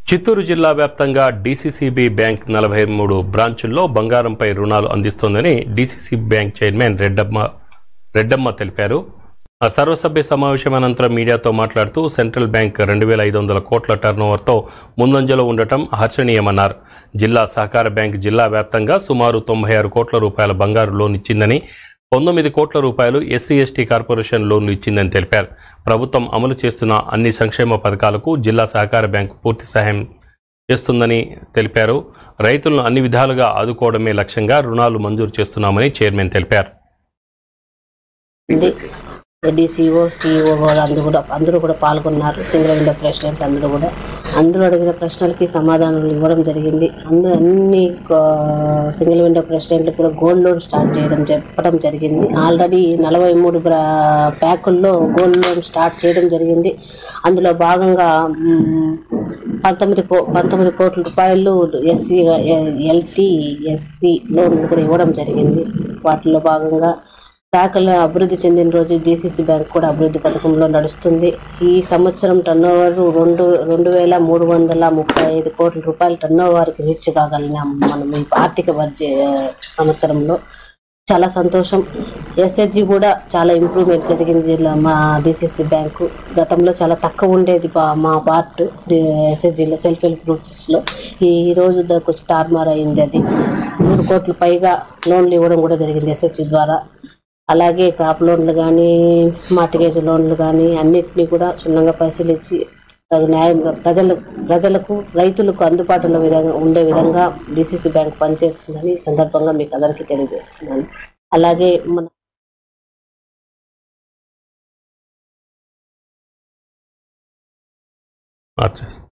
చిత్తూరు జిల్లా వ్యాప్తంగా DCCB bank 43 బ్రాంచుల్లో బంగారంపై రుణాలు అందిస్తోందని డీసీసీబీ బ్యాంక్ చైర్మన్ రెడ్డమ్మ తెలిపారు. సర్వసభ్య సమావేశం అనంతరం మీడియాతో మాట్లాడుతూ సెంట్రల్ బ్యాంక్ 2500 కోట్ల టర్నోవర్తో ముందంజలో ఉండటం హర్షణీయమన్నారు. జిల్లా సహకార బ్యాంక్ జిల్లా వ్యాప్తంగా సుమారు 96 కోట్ల రూపాయల బంగారు లోన్ ఇచ్చిందని, 19 కోట్ల రూపాయలు ఎస్సీ ఎస్టీ కార్పొరేషన్ లోన్లు ఇచ్చిందని తెలిపారు. ప్రభుత్వం అమలు చేస్తున్న అన్ని సంక్షేమ పథకాలకు జిల్లా సహకార బ్యాంకు పూర్తి సహాయం చేస్తుందని తెలిపారు. రైతులను అన్ని విధాలుగా ఆదుకోవడమే లక్ష్యంగా రుణాలు మంజూరు చేస్తున్నామని చైర్మన్ తెలిపారు. డీసీఓ సిఇఓ అందరూ కూడా పాల్గొన్నారు. సింగిల్ విండో ప్రెసిడెంట్ అందరూ అడిగిన ప్రశ్నలకి సమాధానాలు ఇవ్వడం జరిగింది. అన్ని సింగిల్ విండో ప్రెసిడెంట్లు కూడా గోల్డ్ లోన్ స్టార్ట్ చెప్పడం జరిగింది. ఆల్రెడీ 43 ప్యాకుల్లో గోల్డ్ లోన్ స్టార్ట్ చేయడం జరిగింది. అందులో భాగంగా 19 కోట్ల రూపాయలు ఎస్సీ లోన్లు కూడా ఇవ్వడం జరిగింది. వాటిలో భాగంగా శాఖలు అభివృద్ధి చెందిన రోజు డీసీసీ బ్యాంక్ కూడా అభివృద్ధి పథకంలో నడుస్తుంది. ఈ సంవత్సరం టర్నోవర్ 2,335 కోట్ల రూపాయల టర్నోవర్కి రీచ్ కాగలిగినాం మనం ఈ ఆర్థిక సంవత్సరంలో. చాలా సంతోషం. ఎస్హెచ్జి కూడా చాలా ఇంప్రూవ్మెంట్ జరిగింది. మా డీసీసీ బ్యాంకు గతంలో చాలా తక్కువ ఉండేది మా పార్ట్ ఎస్హెచ్జిలో సెల్ఫ్ హెల్ప్ గ్రూప్స్లో. ఈ రోజు దానికి వచ్చి తారుమారు అయింది. అది 3 కోట్ల పైగా లోన్లు ఇవ్వడం కూడా జరిగింది ఎస్హెచ్జి ద్వారా. అలాగే క్రాప్ లోన్లు కానీ మార్టిగేజ్ లోన్లు కానీ అన్నిటినీ కూడా క్షుణ్ణంగా పరిశీలించి న్యాయంగా ప్రజలకు రైతులకు అందుబాటులో ఉండే విధంగా డీసీసీ బ్యాంక్ పనిచేస్తుందని ఈ సందర్భంగా మీకు అందరికీ తెలియజేస్తున్నాను. అలాగే మన